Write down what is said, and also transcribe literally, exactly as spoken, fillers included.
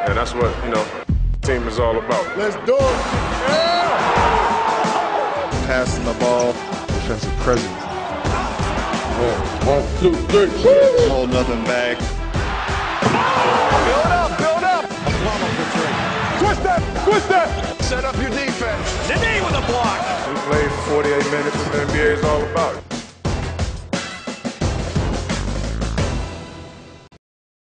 And that's what, you know, team is all about. Let's do it. Yeah. Passing the ball. Defensive presence. One, one, two, three. Hold nothing back. Build up, build up. Oklahoma for three. Twist that, twist that. Set up your defense. The knee with a block. We played forty-eight minutes, and the N B A is all about.